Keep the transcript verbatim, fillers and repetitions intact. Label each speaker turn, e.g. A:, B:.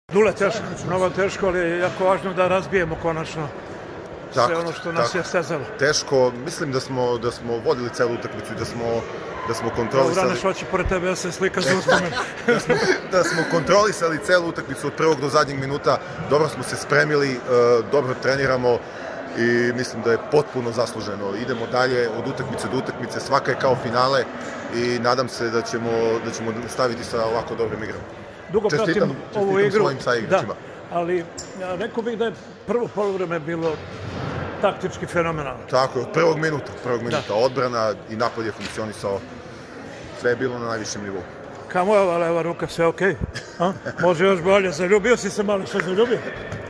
A: Dule, teško, mnogo teško, ali je jako važno da razbijemo konačno sve ono što nas je stezalo.
B: Teško, mislim da smo, da smo vodili celu utakmicu i da smo, da smo kontrolisali...
A: Vrane šoći pored tebe, ja se slika za uspomen.
B: da, smo, da smo kontrolisali celu utakmicu od prvog do zadnjeg minuta, dobro smo se spremili, dobro treniramo i mislim da je potpuno zasluženo. Idemo dalje od utakmice do utakmice, svaka je kao finale i nadam se da ćemo, da ćemo staviti sa ovako dobrim igrom.
A: Dugo pratim ovu igru,
B: svojim saigračima.
A: Da, ali ja rekao bih da je prvo poluvreme bilo taktički fenomenalno.
B: Tako je, od prvog minuta, prvog minuta, odbrana i napad je funkcionisao, sve je bilo na najvišem nivou.
A: Kamo je ova leva ruka, sve okej? Može još bolje, zaljubio si se malo, što zaljubio?